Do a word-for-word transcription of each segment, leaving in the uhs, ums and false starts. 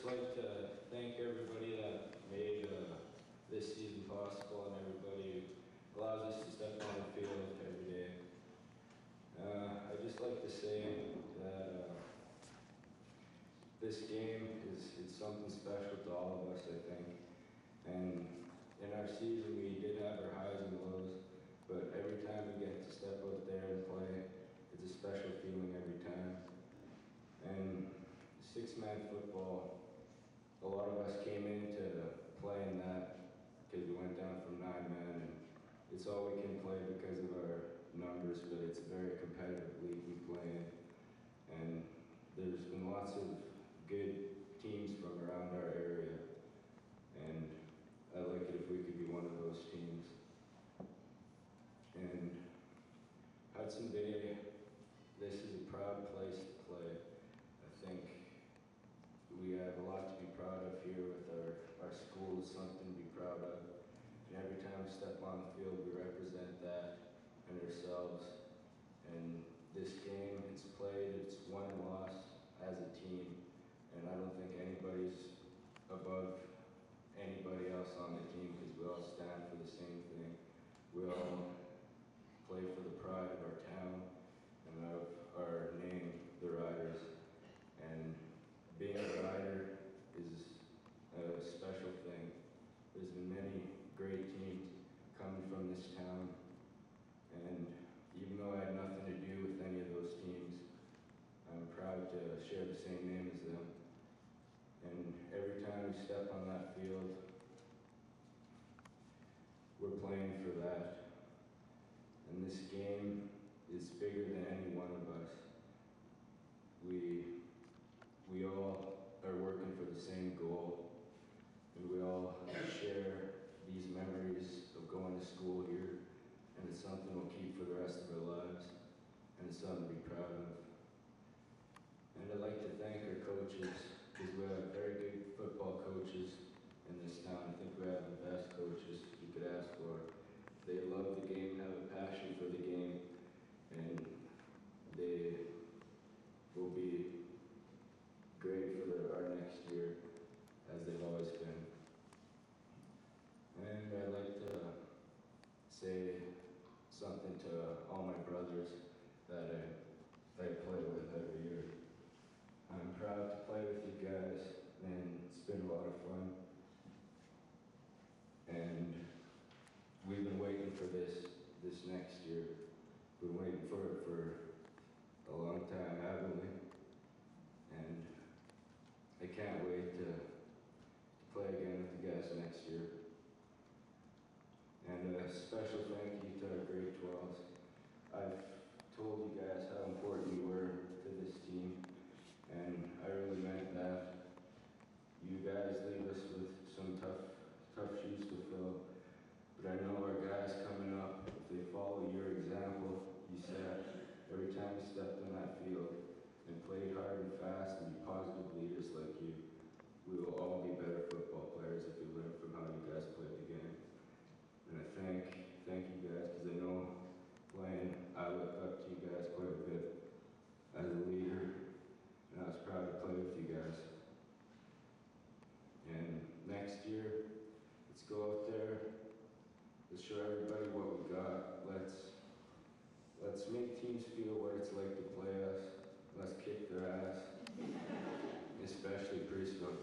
like to thank everybody that made uh, this season possible and everybody who allows us to step on the field every day. Uh, I'd just like to say that uh, this game is it's something special to all of us, I think. And in our season, we did have our highs and lows, but every time we get to step out there and play, it's a special feeling every time. And six-man football, a lot of us came into playing that because we went down from nine-man, and it's all we can play because of our numbers, but it's a very competitive league we play in. And there's been lots of good teams from around our area, and I'd like it if we could be one of those teams. And Hudson Bay, this is a proud place to play. I think we have a lot to be proud of here with our, our school, is something to be proud of. And every time we step on the field, we represent that and ourselves. And this game, it's played, it's won and lost as a team. And I don't think anybody's above anybody else on the team because we all stand for the same thing. We all play for the pride of our town and of our name, the Riders. And being a Rider is a special thing. There's been many great teams coming from this town, and even though I had nothing to do with any of those teams, I'm proud to share the same name as them. And every time we step on that field, we're playing for that. And this game is bigger than any one of us. We, we all are working for the same goal, and we all share these memories of going to school here, and it's something we'll keep for the rest of our lives, and it's something to be proud of. And I'd like to thank our coaches, because we have very good football coaches in this town. I think we have the best coaches you could ask for. They love the game, have a passion for the game, and they will be great for the, our next year, as they've always been. And I'd like to say something to all my brothers that I, I play with every year. I'm proud to play with you guys, and it's been a lot of fun. And we've been waiting for this this next year. We've been waiting for it for a long time, haven't we? And I can't wait to, to play again with you guys next year. And a special thank you to our grade twelves. I've told you guys how important you were to this team, and I really meant that. You guys leave us with some tough, tough shoes to fill, but I know our guys coming up, if they follow your example you set every time you stepped on that field and played hard and fast and be positive leaders like you, we will all be better football players if we learn from how you guys played the game. And I thank, thank you guys, because I know playing, I look up to you guys quite a bit as a leader, and I was proud to play with you guys. And next year, let's go out there, let's show everybody what we got. Let's, let's make teams feel what it's like to play us. Let's kick their ass, especially Priestville.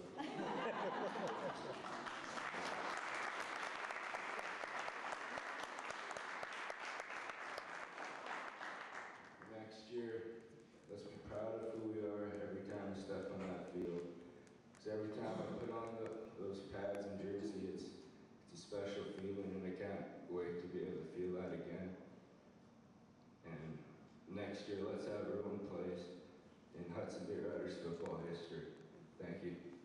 Next year, let's be proud of who we are every time we step on that field. Because every time I put on the, those pads and jersey, it's, it's a special feeling, and I can't wait to be able to feel that again. And next year, let's have our own place in Hudson Bay Riders football history. Thank you.